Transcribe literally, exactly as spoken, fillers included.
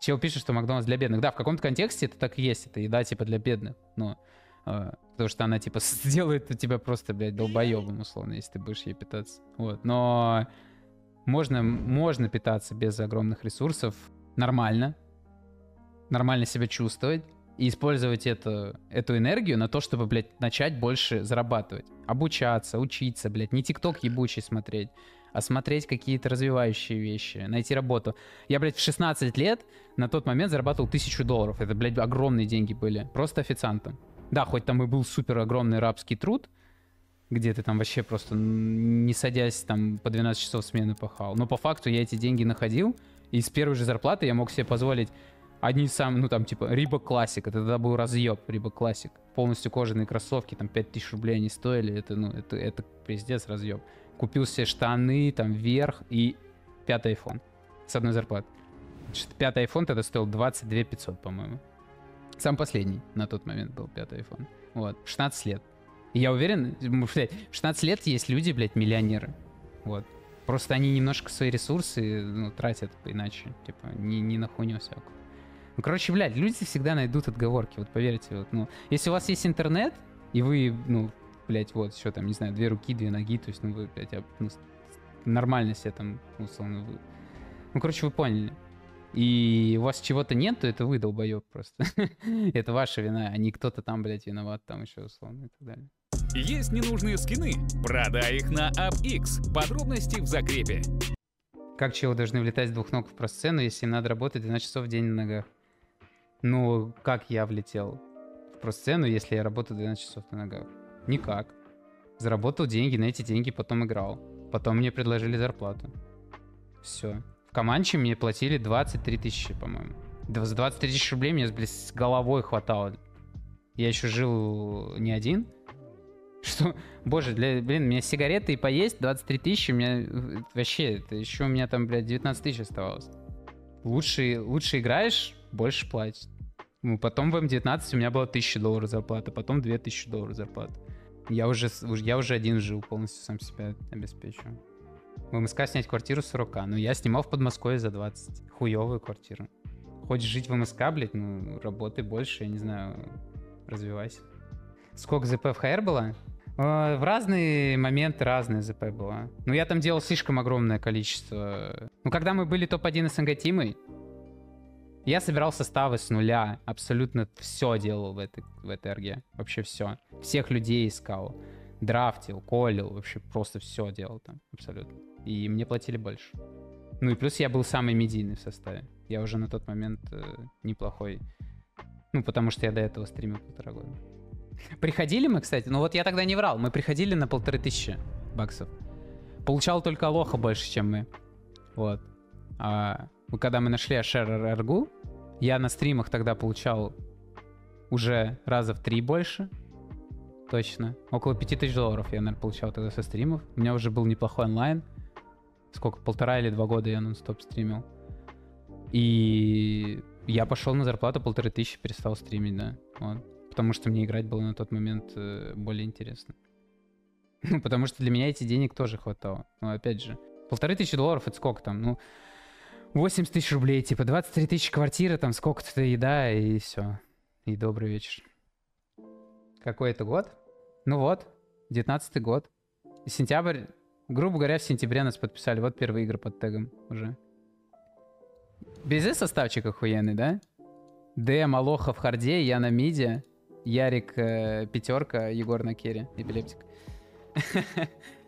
Чел пишет, что Макдональдс для бедных. Да, в каком-то контексте это так и есть. Это еда, типа, для бедных. Ну, э, потому что она, типа, сделает тебя просто, блядь, долбоебом, условно, если ты будешь ей питаться. Вот. Но можно, можно питаться без огромных ресурсов нормально. Нормально себя чувствовать. И использовать эту, эту энергию на то, чтобы, блядь, начать больше зарабатывать. Обучаться, учиться, блядь. Не ТикТок ебучий смотреть, а смотреть какие-то развивающие вещи, найти работу. Я, блядь, в шестнадцать лет на тот момент зарабатывал тысячу долларов. Это, блядь, огромные деньги были. Просто официантом. Да, хоть там и был супер огромный рабский труд, где ты там вообще просто не садясь там по двенадцать часов смены пахал. Но по факту я эти деньги находил, и с первой же зарплаты я мог себе позволить одни сам, ну там типа Reebok Classic, это тогда был разъеб, Reebok Classic. Полностью кожаные кроссовки, там пять тысяч рублей они стоили, это, ну, это, это пиздец разъеб. Купил себе штаны, там, вверх и пятый iPhone с одной зарплаты. Пятый iPhone тогда стоил двадцать две тысячи пятьсот, по-моему. Сам последний на тот момент был пятый iPhone. Вот, шестнадцать лет. И я уверен, блядь, в шестнадцать лет есть люди, блядь, миллионеры. Вот. Просто они немножко свои ресурсы, ну, тратят иначе. Типа, не, не на хуйню всякую. Ну, короче, блядь, люди всегда найдут отговорки, вот поверьте. Вот, ну, если у вас есть интернет, и вы, ну, блядь, вот, еще там, не знаю, две руки, две ноги, то есть, ну, вы, блядь, ну, нормально себе там, условно, вы... Ну, короче, вы поняли. И у вас чего-то нет, то это вы долбоеб просто. Это ваша вина, а не кто-то там, блядь, виноват там еще, условно, и так далее. Есть ненужные скины? Продай их на AppX. Подробности в закрепе. Как челы должны влетать с двух ног в просцену, если им надо работать двенадцать часов в день на ногах? Ну, как я влетел в просцену, если я работаю двенадцать часов на ногах? Никак. Заработал деньги, на эти деньги потом играл. Потом мне предложили зарплату. Все. В Каманче мне платили двадцать три тысячи, по-моему. Да, за двадцать три тысячи рублей мне, блядь, с головой хватало. Я еще жил не один. Что, боже, для, блин, мне сигареты и поесть двадцать три тысячи, у меня вообще, это еще у меня там, блядь, девятнадцать тысяч оставалось. Лучше, лучше играешь, больше платят. Ну, потом в эм девятнадцать у меня была тысяча долларов зарплата, потом две тысячи долларов зарплата. Я уже, я уже один жил, полностью сам себя обеспечиваю. В эм эс ка снять квартиру сорок тысяч, но я снимал в Подмосковье за двадцать. Хуевую квартиру. Хочешь жить в эм эс ка, блядь, ну, работай больше, я не знаю, развивайся. Сколько зэ пэ в ха эр было? В разные моменты разные зэ пэ было. Ну, я там делал слишком огромное количество. Ну, когда мы были топ один эс эн гэ тимой, я собирал составы с нуля. Абсолютно все делал в этой, в этой арге. Вообще все. Всех людей искал. Драфтил, колил. Вообще просто все делал там. Абсолютно. И мне платили больше. Ну и плюс я был самый медийный в составе. Я уже на тот момент э, неплохой. Ну, потому что я до этого стримил полтора года. Приходили мы, кстати, ну вот я тогда не врал, мы приходили на полторы тысячи баксов. Получал только Алоха больше, чем мы. Вот. А когда мы нашли Ашер Аргу, я на стримах тогда получал уже раза в три больше. Точно. Около пяти тысяч долларов я, наверное, получал тогда со стримов. У меня уже был неплохой онлайн. Сколько? Полтора или два года я нон-стоп стримил. И я пошел на зарплату полторы тысячи, перестал стримить, да. Вот. Потому что мне играть было на тот момент э, более интересно. Ну, потому что для меня эти денег тоже хватало. Ну, опять же, полторы тысячи долларов — это сколько там? Ну, восемьдесят тысяч рублей, типа двадцать три тысячи квартира, там сколько-то еда, и все. И добрый вечер. Какой это год? Ну вот, девятнадцатый год. Сентябрь, грубо говоря, в сентябре нас подписали. Вот первые игры под тегом уже. Без составчик охуенный, да? Дэм, Алоха в харде, я на миде. Ярик э, пятерка, Егор на керри, эпилептик.